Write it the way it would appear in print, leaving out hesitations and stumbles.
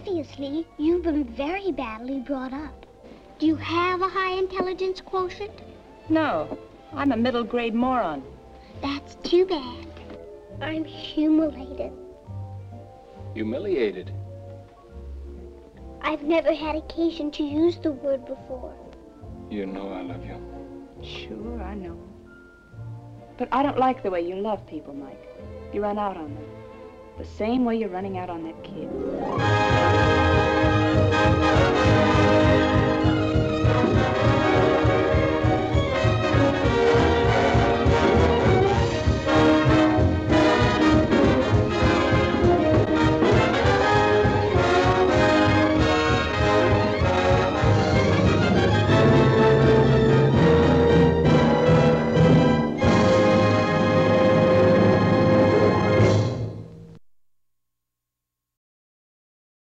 Obviously, you've been very badly brought up. Do you have a high intelligence quotient? No, I'm a middle-grade moron. That's too bad. I'm humiliated. Humiliated? I've never had occasion to use the word before. You know I love you. Sure, I know. But I don't like the way you love people, Mike. You run out on them. The same way you're running out on that kid.